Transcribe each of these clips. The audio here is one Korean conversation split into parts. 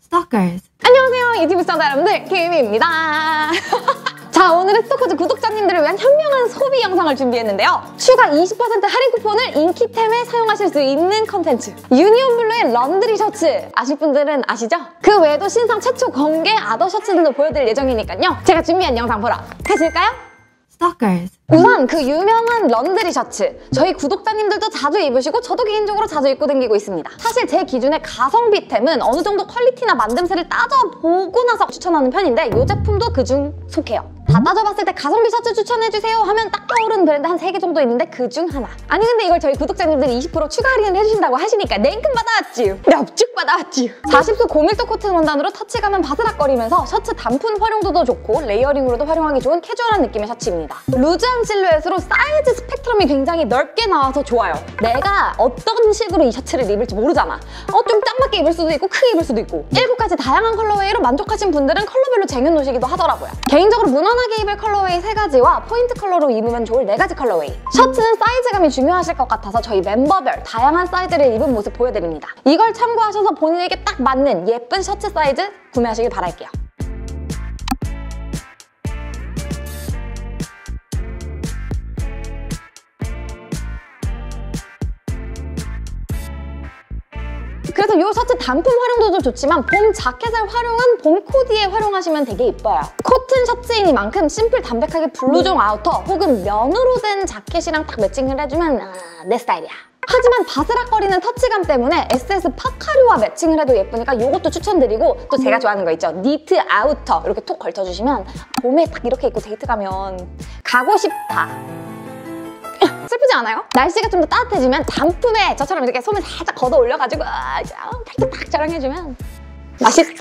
Stalkers. 안녕하세요, 유튜브 시청자 여러분들, 김입니다. 자, 오늘은 스토커즈 구독자님들을 위한 현명한 소비 영상을 준비했는데요. 추가 20% 할인 쿠폰을 인기템에 사용하실 수 있는 컨텐츠, 유니온블루의 런드리 셔츠 아실 분들은 아시죠? 그 외에도 신상 최초 공개 아더 셔츠들도 보여드릴 예정이니까요. 제가 준비한 영상 보러 가실까요? Stalkers. 우선 그 유명한 런드리 셔츠, 저희 구독자님들도 자주 입으시고 저도 개인적으로 자주 입고 다니고 있습니다. 사실 제 기준에 가성비템은 어느 정도 퀄리티나 만듦새를 따져보고 나서 추천하는 편인데 이 제품도 그중 속해요. 다 따져봤을 때 가성비 셔츠 추천해주세요 하면 딱 떠오르는 브랜드 한 3개 정도 있는데 그중 하나. 아니 근데 이걸 저희 구독자님들이 20% 추가 할인을 해주신다고 하시니까 냉큼 받아왔지요. 납죽 받아왔지요. 40수 고밀도 코튼 원단으로 터치감은 바스락거리면서 셔츠 단품 활용도도 좋고 레이어링으로도 활용하기 좋은 캐주얼한 느낌의 셔츠입니다. 루즈한 실루엣으로 사이즈 스펙트럼이 굉장히 넓게 나와서 좋아요. 내가 어떤 식으로 이 셔츠를 입을지 모르잖아. 좀 딱 맞게 입을 수도 있고 크게 입을 수도 있고 7가지 다양한 컬러웨이로 만족하신 분들은 컬러별로 쟁여놓으시기도 하더라고요. 개인적으로 무난하게 입을 컬러웨이 3가지와 포인트 컬러로 입으면 좋을 4가지 컬러웨이. 셔츠는 사이즈감이 중요하실 것 같아서 저희 멤버별 다양한 사이즈를 입은 모습 보여드립니다. 이걸 참고하셔서 본인에게 딱 맞는 예쁜 셔츠 사이즈 구매하시길 바랄게요. 그래서 이 셔츠 단품 활용도도 좋지만 봄 자켓을 활용한 봄 코디에 활용하시면 되게 예뻐요. 코튼 셔츠이니만큼 심플 담백하게 블루종 아우터 혹은 면으로 된 자켓이랑 딱 매칭을 해주면 내 스타일이야. 하지만 바스락거리는 터치감 때문에 SS 파카류와 매칭을 해도 예쁘니까 이것도 추천드리고, 또 제가 좋아하는 거 있죠? 니트 아우터 이렇게 톡 걸쳐주시면 봄에 딱 이렇게 입고 데이트 가면 가고 싶다. 슬프지 않아요? 날씨가 좀 더 따뜻해지면 단품에 저처럼 이렇게 손을 살짝 걷어 올려가지고 팔뚝 딱 자랑해주면 맛있다.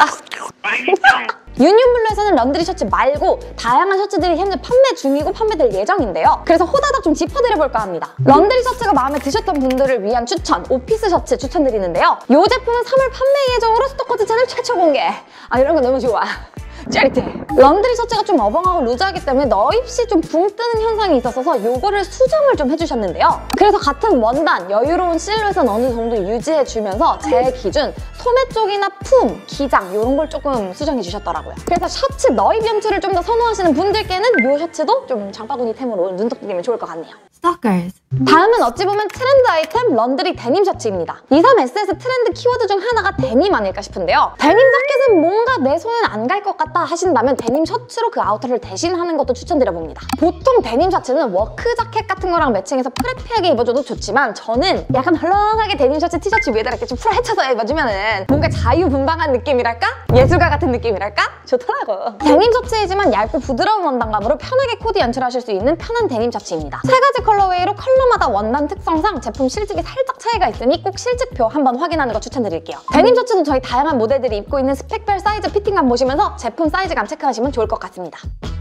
유니온블루에서는 런드리 셔츠 말고 다양한 셔츠들이 현재 판매 중이고 판매될 예정인데요. 그래서 호다닥 좀 짚어드려볼까 합니다. 런드리 셔츠가 마음에 드셨던 분들을 위한 추천, 오피스 셔츠 추천드리는데요. 이 제품은 3월 판매 예정으로 스토커즈 채널 최초 공개. 이런 거 너무 좋아. 짜릿해. 런드리 셔츠가 좀 어벙하고 루즈하기 때문에 너입시 좀 붕 뜨는 현상이 있었어서 요거를 수정을 좀 해주셨는데요. 그래서 같은 원단, 여유로운 실루엣은 어느 정도 유지해주면서 제 기준 소매 쪽이나 품, 기장 이런 걸 조금 수정해주셨더라고요. 그래서 셔츠 너입 연출을 좀 더 선호하시는 분들께는 이 셔츠도 좀 장바구니템으로 눈독 들이면 좋을 것 같네요. Stalkers. 다음은 어찌 보면 트렌드 아이템 런드리 데님 셔츠입니다. 23SS 트렌드 키워드 중 하나가 데님 아닐까 싶은데요. 데님 자켓은 뭔가 내 손은 안 갈 것 같다 하신다면 데님 셔츠로 그 아우터를 대신하는 것도 추천드려봅니다. 보통 데님 셔츠는 워크 자켓 같은 거랑 매칭해서 프레피하게 입어줘도 좋지만 저는 약간 헐렁하게 데님 셔츠 티셔츠 위에다 이렇게 좀 풀헤쳐서 입어주면은 뭔가 자유분방한 느낌이랄까? 예술가 같은 느낌이랄까? 좋더라고. 데님 셔츠이지만 얇고 부드러운 원단감으로 편하게 코디 연출하실 수 있는 편한 데님 셔츠입니다. 3가지 컬러웨이로 컬러마다 원단 특성상 제품 실직이 살짝 차이가 있으니 꼭 실직표 한번 확인하는 거 추천드릴게요. 데님 셔츠도 저희 다양한 모델들이 입고 있는 스펙별 사이즈 피팅감 보시면서 제품 사이즈감 체크하시면 좋을 것 같습니다.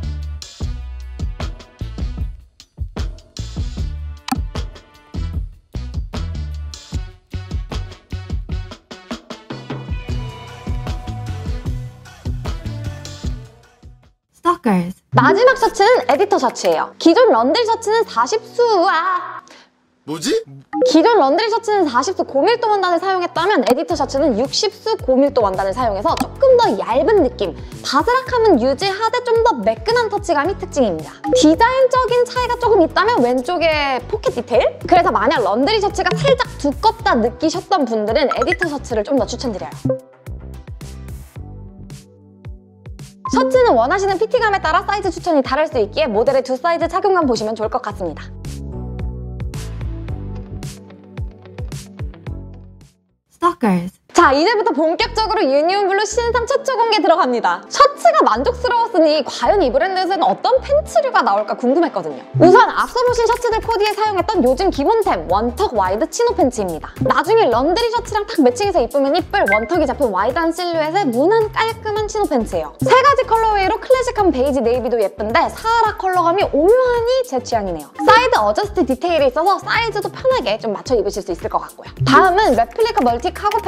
Stalkers. 마지막 셔츠는 에디터 셔츠예요. 기존 런드리 셔츠는 40수 뭐지? 기존 런드리 셔츠는 40수 고밀도 원단을 사용했다면 에디터 셔츠는 60수 고밀도 원단을 사용해서 조금 더 얇은 느낌, 바스락함은 유지하되 좀 더 매끈한 터치감이 특징입니다. 디자인적인 차이가 조금 있다면 왼쪽에 포켓 디테일? 그래서 만약 런드리 셔츠가 살짝 두껍다 느끼셨던 분들은 에디터 셔츠를 좀 더 추천드려요. 셔츠는 원하시는 피팅감에 따라 사이즈 추천이 다를 수 있기에 모델의 2 사이즈 착용감 보시면 좋을 것 같습니다. Stalkers. 자, 이제부터 본격적으로 유니온블루 신상 최초 공개 들어갑니다. 셔츠가 만족스러웠으니 과연 이 브랜드에서는 어떤 팬츠류가 나올까 궁금했거든요. 우선 앞서 보신 셔츠들 코디에 사용했던 요즘 기본템 원턱 와이드 치노 팬츠입니다. 나중에 런드리 셔츠랑 딱 매칭해서 입으면 이쁠 원턱이 잡힌 와이드한 실루엣의 무난 깔끔한 치노 팬츠예요. 3가지 컬러웨이로 클래식한 베이지 네이비도 예쁜데 사하라 컬러감이 오묘하니 제 취향이네요. 사이드 어저스트 디테일이 있어서 사이즈도 편하게 좀 맞춰 입으실 수 있을 것 같고요. 다음은 레플리카 멀티 카고 팬츠입니다.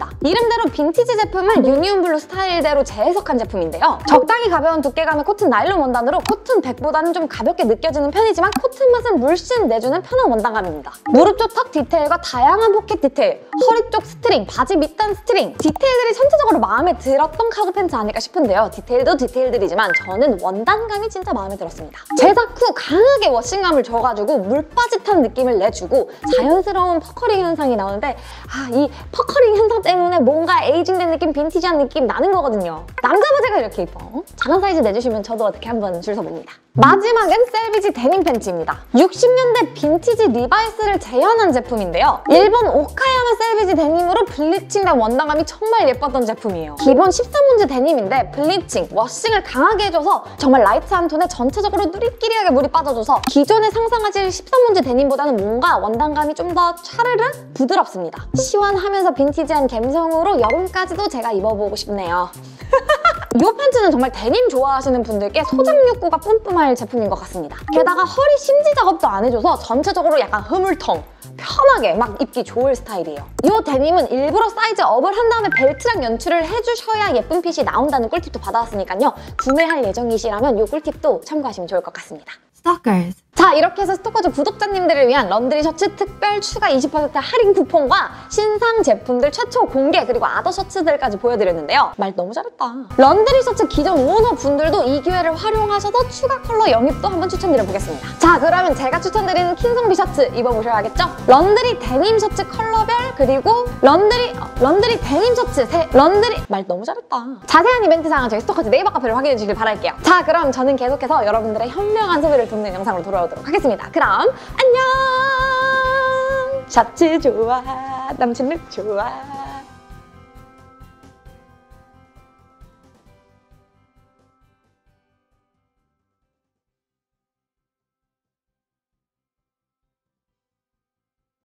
제품입니다. 이름대로 빈티지 제품을 유니온 블루 스타일대로 재해석한 제품인데요. 적당히 가벼운 두께감의 코튼 나일론 원단으로 코튼 100보다는 좀 가볍게 느껴지는 편이지만 코튼 맛은 물씬 내주는 편한 원단감입니다. 무릎 쪽 턱 디테일과 다양한 포켓 디테일, 허리 쪽 스트링, 바지 밑단 스트링, 디테일들이 전체적으로 마음에 들었던 카고 팬츠 아닐까 싶은데요. 디테일도 디테일들이지만 저는 원단감이 진짜 마음에 들었습니다. 제작 후 강하게 워싱감을 줘가지고 물빠짓한 느낌을 내주고 자연스러운 퍼커링 현상이 나오는데 이 퍼커링 현상 때문에 뭔가 에이징된 느낌, 빈티지한 느낌 나는 거거든요. 남자 바지가 이렇게 이뻐. 작은 사이즈 내주시면 저도 어떻게 한번 줄 서봅니다. 마지막은 셀비지 데님 팬츠입니다. 60년대 빈티지 리바이스를 재현한 제품인데요. 일본 오카야마 셀비지 데님으로 블리칭된 원단감이 정말 예뻤던 제품이에요. 기본 13온즈 데님인데 블리칭, 워싱을 강하게 해줘서 정말 라이트한 톤에 전체적으로 누리끼리하게 물이 빠져줘서 기존에 상상하실 13온즈 데님보다는 뭔가 원단감이 좀 더 차르르 부드럽습니다. 시원하면서 빈티지한 감성으로 여름까지도 제가 입어보고 싶네요. 이 팬츠는 정말 데님 좋아하시는 분들께 소장 욕구가 뿜뿜할 제품인 것 같습니다. 게다가 허리 심지 작업도 안 해줘서 전체적으로 약간 흐물텅, 편하게 막 입기 좋을 스타일이에요. 이 데님은 일부러 사이즈 업을 한 다음에 벨트랑 연출을 해주셔야 예쁜 핏이 나온다는 꿀팁도 받아왔으니까요. 구매할 예정이시라면 이 꿀팁도 참고하시면 좋을 것 같습니다. Stalkers. 자, 이렇게 해서 스토커즈 구독자님들을 위한 런드리 셔츠 특별 추가 20% 할인 쿠폰과 신상 제품들 최초 공개 그리고 아더 셔츠들까지 보여드렸는데요. 말 너무 잘했다. 런드리 셔츠 기존 오너분들도 이 기회를 활용하셔서 추가 컬러 영입도 한번 추천드려보겠습니다. 자, 그러면 제가 추천드리는 킹성비 셔츠 입어보셔야겠죠? 런드리 데님 셔츠 컬러별 그리고 런드리 데님 셔츠 말 너무 잘했다. 자세한 이벤트 사항은 저희 스토커즈 네이버 카페를 확인해 주시길 바랄게요. 자, 그럼 저는 계속해서 여러분들의 현명한 소비를 돕는 영상으로 돌아오도록 하겠습니다. 그럼 안녕! 셔츠 좋아, 남친 룩 좋아.